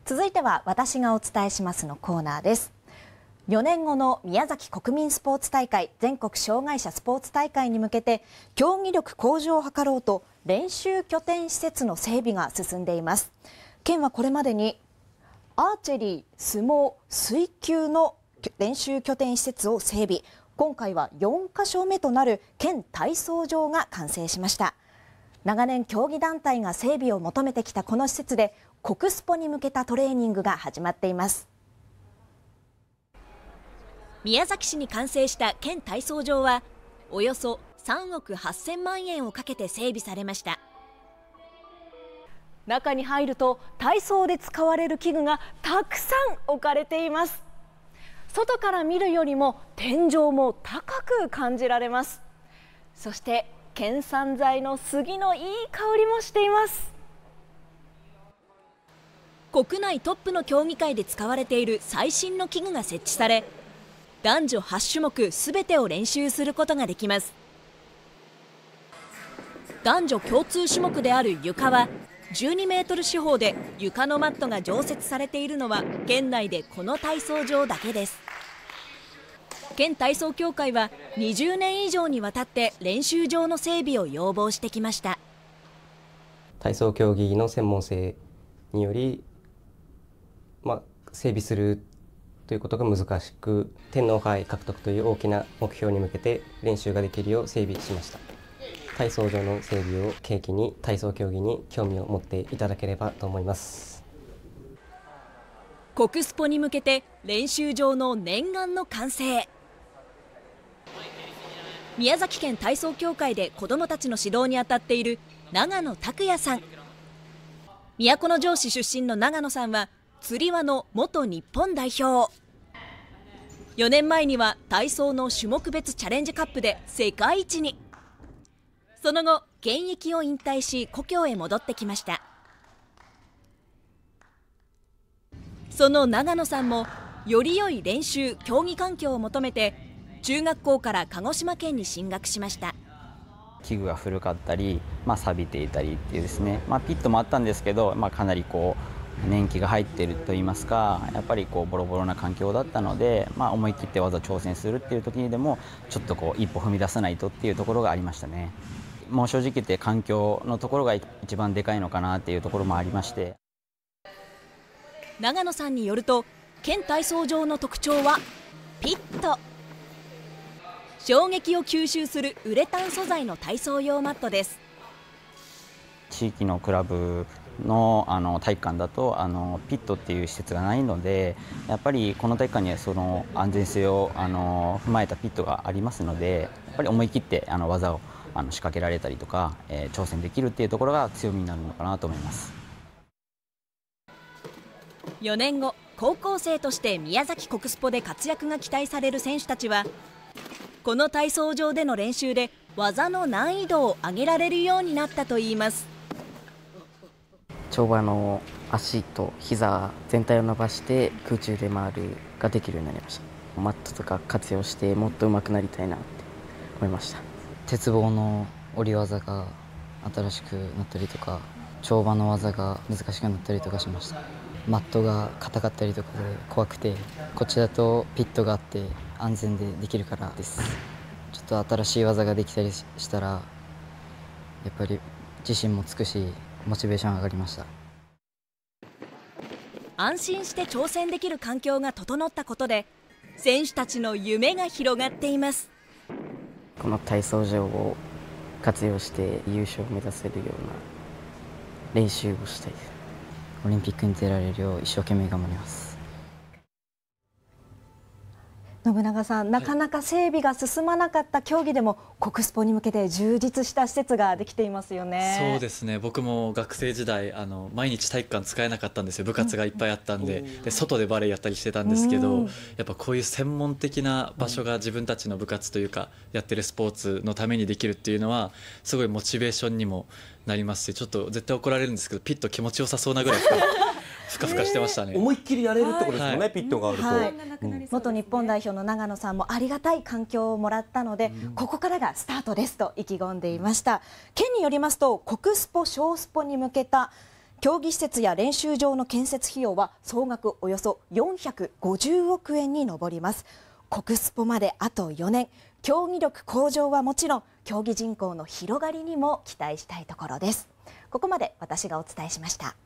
続いては私がお伝えしますのコーナーです。4年後の宮崎国民スポーツ大会全国障害者スポーツ大会に向けて競技力向上を図ろうと練習拠点施設の整備が進んでいます。県はこれまでにアーチェリー、相撲、水球の練習拠点施設を整備。今回は4カ所目となる県体操場が完成しました。長年競技団体が整備を求めてきたこの施設で国スポに向けたトレーニングが始まっています。宮崎市に完成した県体操場はおよそ3億8000万円をかけて整備されました。中に入ると体操で使われる器具がたくさん置かれています。外から見るよりも天井も高く感じられます。そして県産材の杉のいい香りもしています。国内トップの競技会で使われている最新の器具が設置され、男女8種目すべてを練習することができます。男女共通種目である床は12メートル四方で床のマットが常設されているのは県内でこの体操場だけです。県体操協会は20年以上にわたって練習場の整備を要望してきました。 体操競技の専門性により、整備するということが難しく、天皇杯獲得という大きな目標に向けて練習ができるよう整備しました。体操場の整備を契機に体操競技に興味を持っていただければと思います。 国スポに向けて練習場の念願の完成。宮崎県体操協会で子どもたちの指導に当たっている長野拓也さん。都城市出身の長野さんはつり輪の元日本代表。4年前には体操の種目別チャレンジカップで世界一に。その後現役を引退し故郷へ戻ってきました。その長野さんもより良い練習競技環境を求めて中学校から鹿児島県に進学しました。 器具が古かったり、錆びていたりっていうですね、ピットもあったんですけど、かなり年季が入っているといいますか、やっぱりボロボロな環境だったので、思い切って技挑戦するっていう時にでもちょっと一歩踏み出さないとっていうところがありましたね。もう正直言って環境のところが一番でかいのかなっていうところもありまして、 長野さんによると県体操場の特徴はピット。衝撃を吸収するウレタン素材の体操用マットです。 地域のクラブの体育館だとピットっていう施設がないので、やっぱりこの体育館にはその安全性を踏まえたピットがありますので、やっぱり思い切って技を仕掛けられたりとか、挑戦できるっていうところが強みになるのかなと思います。 4年後高校生として宮崎国スポで活躍が期待される選手たちはこの体操場での練習で技の難易度を上げられるようになったといいます。 跳馬の足と膝全体を伸ばして空中で回るができるようになりました。マットとか活用してもっと上手くなりたいなって思いました。 鉄棒の降り技が新しくなったりとか、跳馬の技が難しくなったりとかしました。マットが硬かったりとかで怖くて、こっちだとピットがあって安全でできるからです。ちょっと新しい技ができたりしたらやっぱり自信もつくしモチベーション上がりました。 安心して挑戦できる環境が整ったことで選手たちの夢が広がっています。 この体操場を活用して優勝を目指せるような練習をしたいです。 オリンピックに出られるよう一生懸命頑張ります。 信長さん、なかなか整備が進まなかった競技でも国スポに向けて充実した施設ができていますよね。 そうですね、僕も学生時代毎日体育館使えなかったんですよ。部活がいっぱいあったんで、外でバレエやったりしてたんですけど、やっぱこういう専門的な場所が自分たちの部活というかやってるスポーツのためにできるっていうのはすごいモチベーションにもなりますし、ちょっと絶対怒られるんですけどピット気持ちよさそうなぐらいふかふかしてましたね。 思いっきりやれるってことですよね、ピットがあると。 元日本代表の長野さんもありがたい環境をもらったので、ここからがスタートですと意気込んでいました。県によりますと国スポ小スポに向けた競技施設や練習場の建設費用は総額およそ450億円に上ります。国スポまであと4年、競技力向上はもちろん競技人口の広がりにも期待したいところです。ここまで私がお伝えしました。